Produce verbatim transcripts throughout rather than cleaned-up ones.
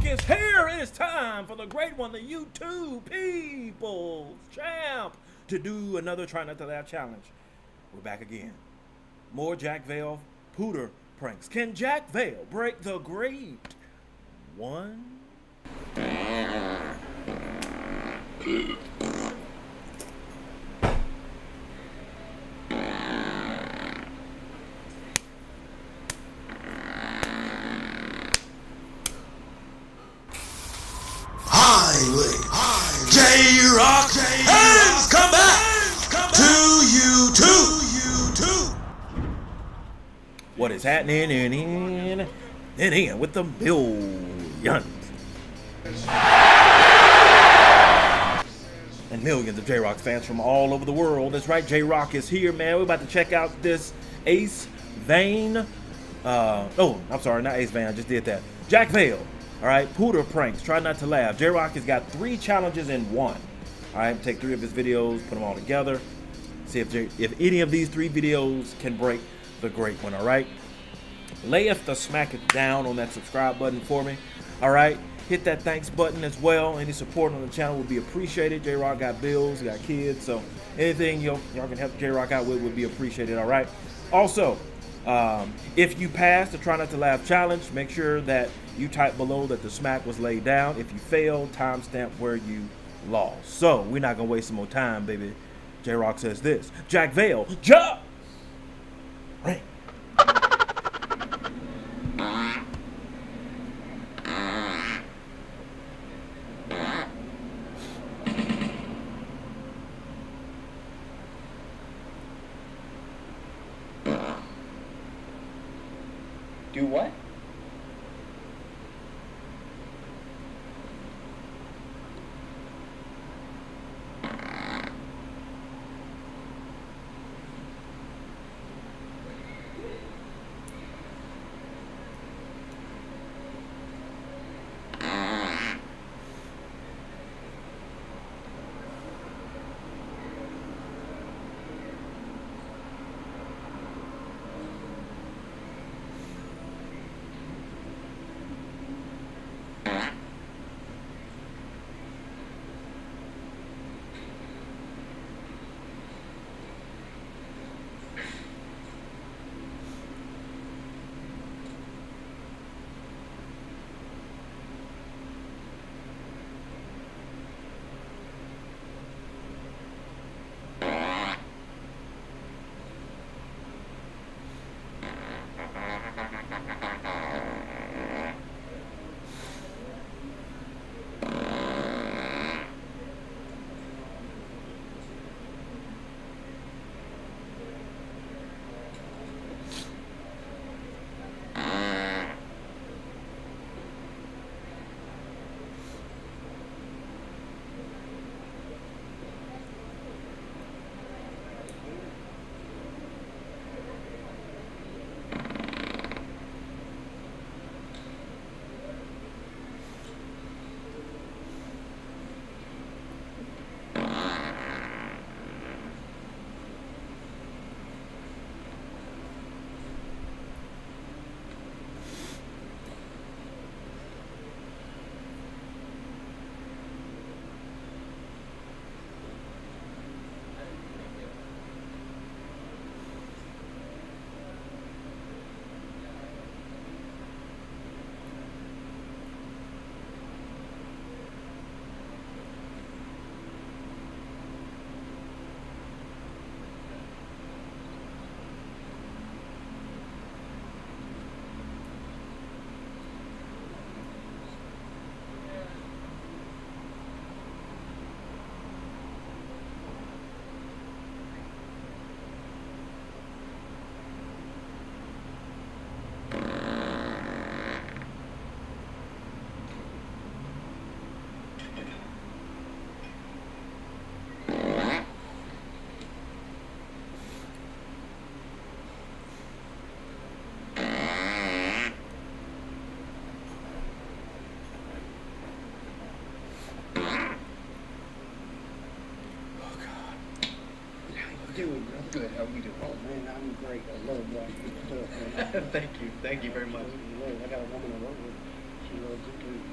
is here. It is time for the great one, the YouTube People's Champ, to do another Try Not to Laugh challenge. We're back again. More Jack Vale Pooter pranks. Can Jack Vale break the great one? J-Rocc has come back to YouTube. What is happening in in in in with the millions and millions of J-Rocc fans from all over the world? That's right, J-Rocc is here, man. We're about to check out this Ace Vane. Uh, oh, I'm sorry, not Ace Vane. I just did that. Jack Vale. All right, Pooter pranks. Try not to laugh. J-Rocc has got three challenges in one. All right, take three of his videos, put them all together. See if J if any of these three videos can break the great one. All right, lay if the smack it down on that subscribe button for me. All right, hit that thanks button as well. Any support on the channel would be appreciated. J-Rocc got bills, got kids, so anything y'all can help J-Rocc out with would be appreciated. All right. Also, um, if you pass the Try Not to Laugh challenge, make sure that you type below that the smack was laid down. If you failed, timestamp where you lost. So we're not gonna waste some more time, baby. J-Rocc says this: Jack Vale, jump, ring. Do what? doing? I'm good. How we doing? Oh man, I'm great. I love watching stuff, man. Thank you. Thank you very much. I got a woman I work with. She loves it too.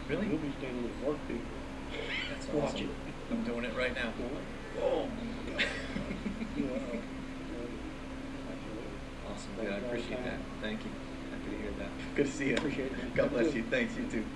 Really? You'll be standing with work people. That's Watch awesome. it. I'm doing it right now. Do it. Boom. You know, uh, Awesome, dude. I appreciate that. Thank you. Happy to hear that. Good to see you. Appreciate it. God bless you. Thanks, you too.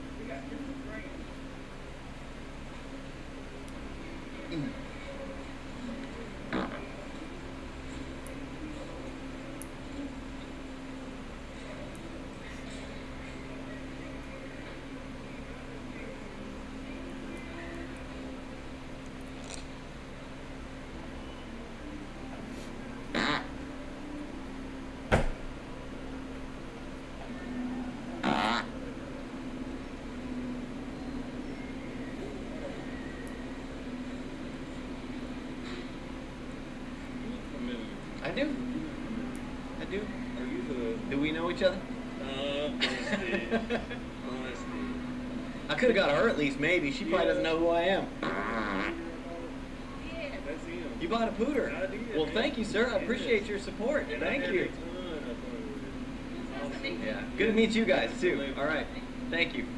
I do. I do. Are you the? Do we know each other? Uh, honestly, honestly. I could have got her at least, maybe. She probably doesn't know who I am. That's him. You bought a Pooter. I did, Well, man. thank you, sir. I appreciate your support. And I Thank had you. a ton of fun with it. Awesome. Yeah. Good to meet you guys, too. All right. Thank you.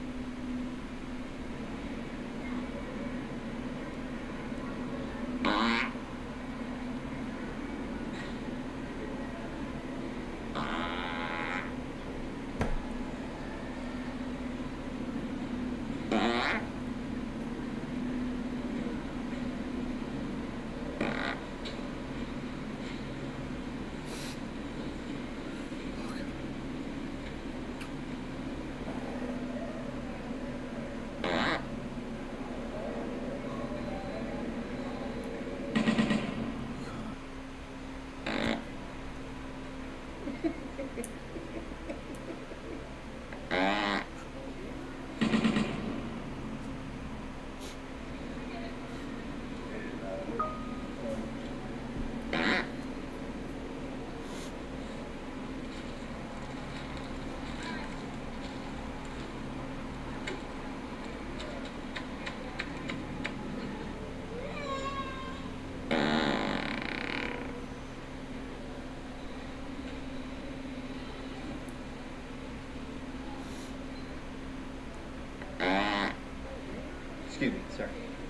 Excuse me, sir.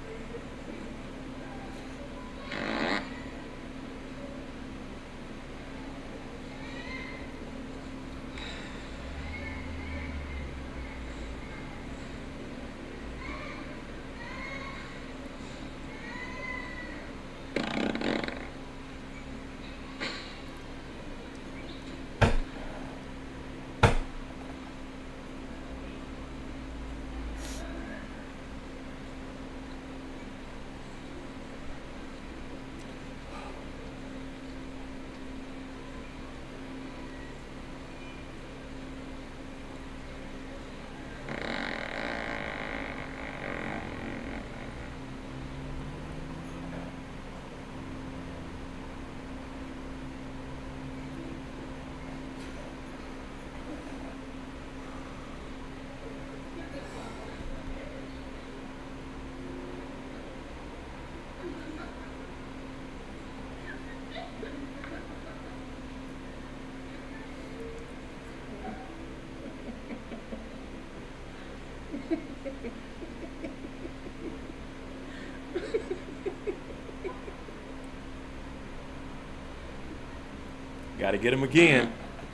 Got to get him again.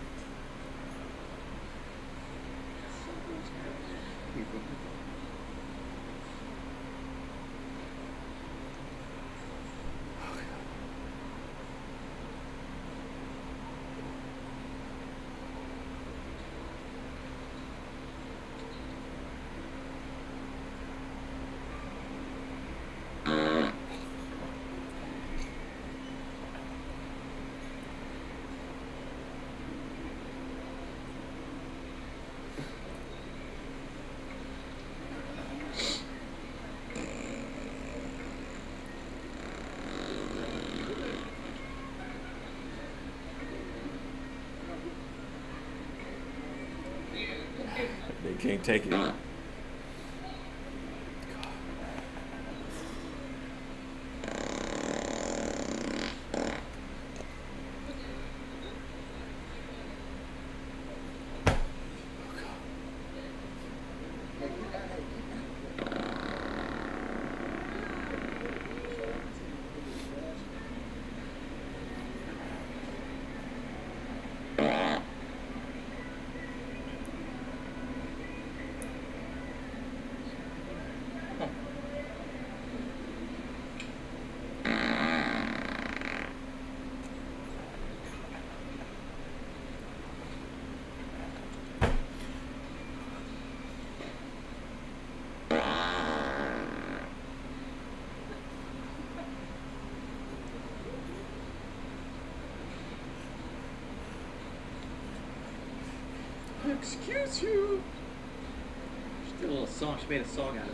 They can't take it. excuse you. She did a little song. She made a song out of it.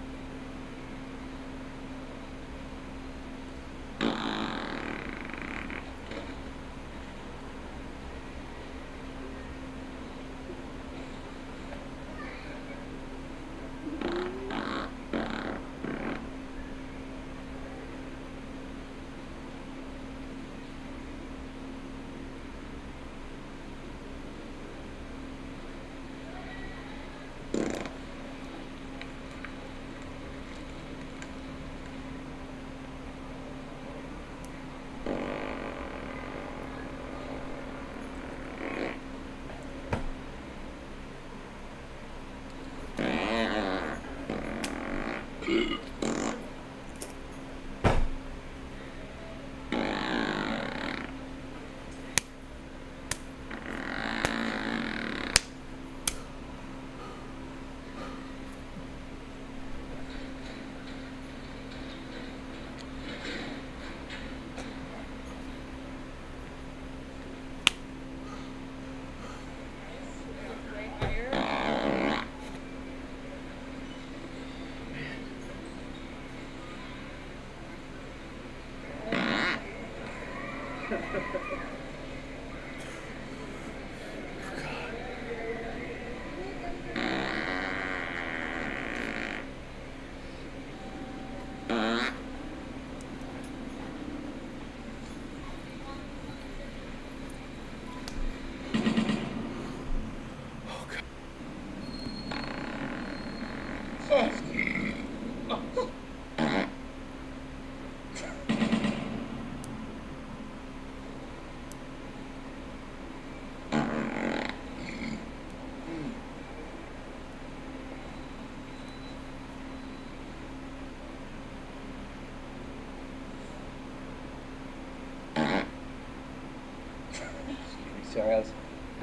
Sorry, I was...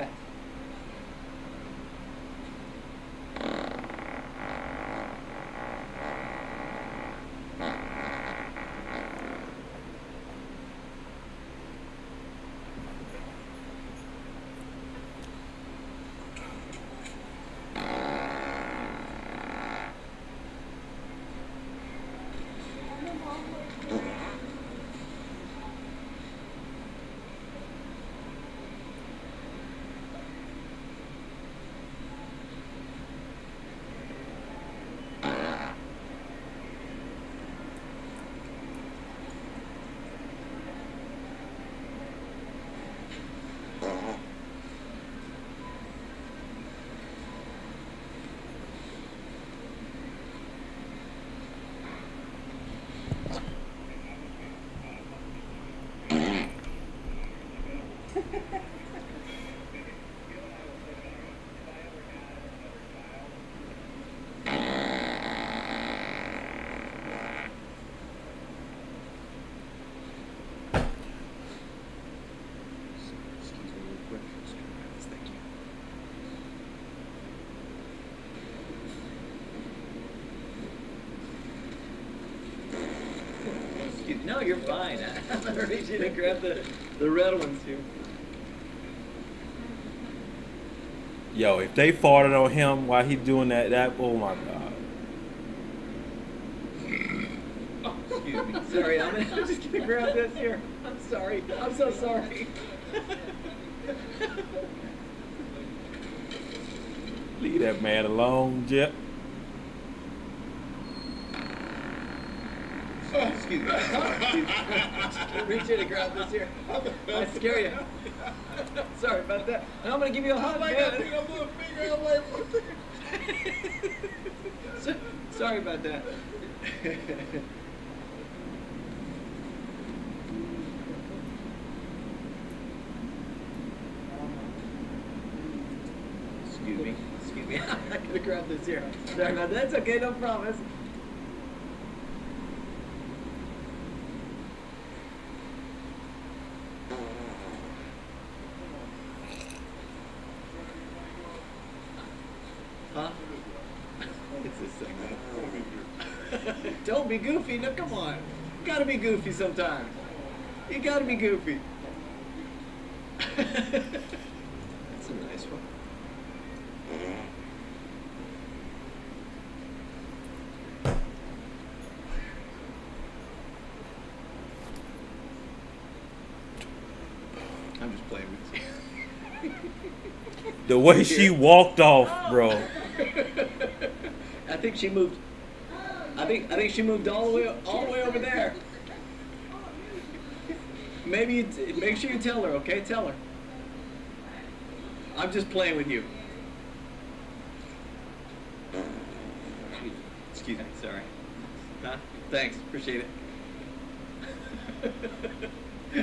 No, you're fine. I'm gonna reach in and grab the, the red ones here. Yo, if they farted on him while he's doing that, that, oh my God. Oh, excuse me. Sorry, I'm, gonna, I'm just gonna grab this here. I'm sorry. I'm so sorry. Leave that man alone, Jip. Oh, excuse me. Excuse me. Reach in and grab this here. I scare you. Sorry about that. And I'm gonna give you a hug, man. So, sorry about that. Excuse me. Excuse me. I'm not gonna grab this here. Sorry about that. That's okay. No promise. Huh? It's this thing, man. Don't be goofy. No, come on. You gotta be goofy sometimes. You gotta be goofy. That's a nice one. The way she walked off, bro. I think she moved. I think I think she moved all the way all the way over there. Maybe you t make sure you tell her, okay? Tell her. I'm just playing with you. Excuse me, sorry. Huh? Thanks, appreciate it.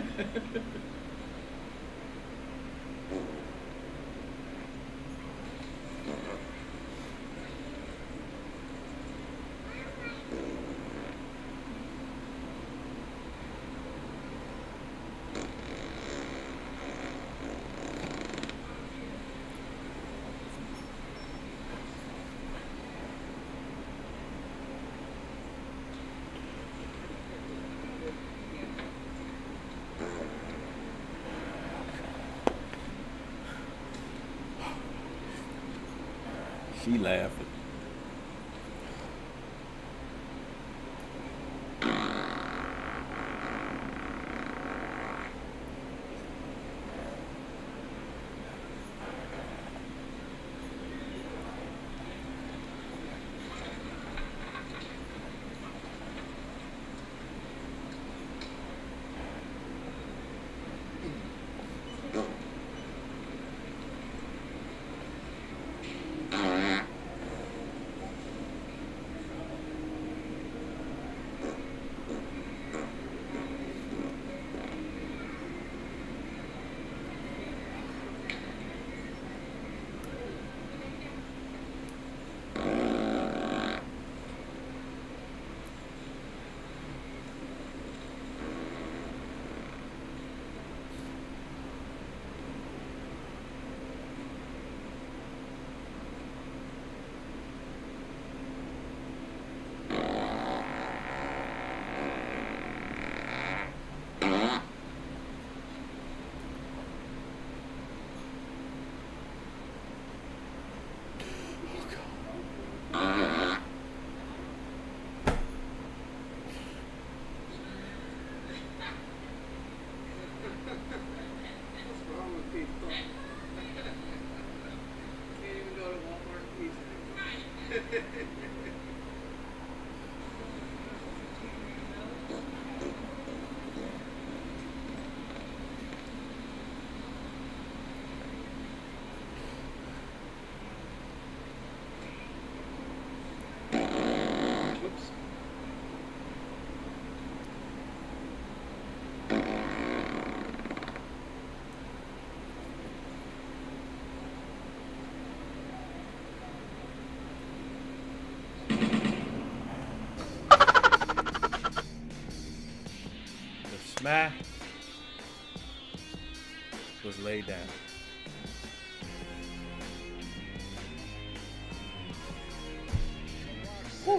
She laughing. Smack was laid down. Whew.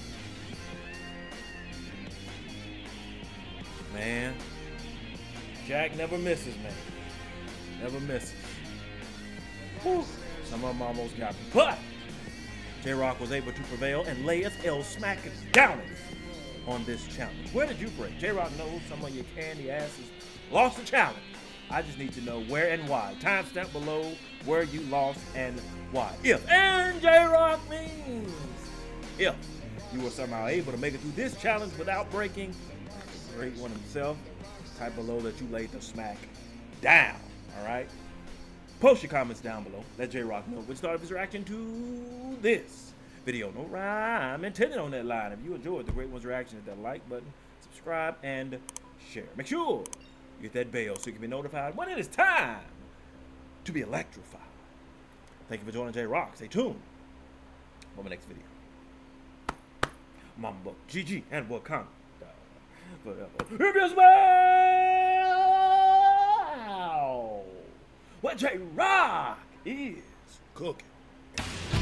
Man, Jack never misses, man. Never misses. Whew. Some of them almost got me. But J-Rocc was able to prevail and lay us L smack down on this challenge. Where did you break? J-Rocc knows some of your candy asses lost the challenge. I just need to know where and why. Timestamp below where you lost and why. If and J-Rocc means if you were somehow able to make it through this challenge without breaking, the great one himself, type below that you laid the smack down. All right. Post your comments down below. Let J-Rocc know which started his reaction to this video. No rhyme intended on that line. If you enjoyed the Great One's reaction, hit that like button, subscribe, and share. Make sure you hit that bell so you can be notified when it is time to be electrified. Thank you for joining J-Rocc. Stay tuned for my next video. Mamba, G G, and Wakanda forever. If you smell what J-Rocc is cooking.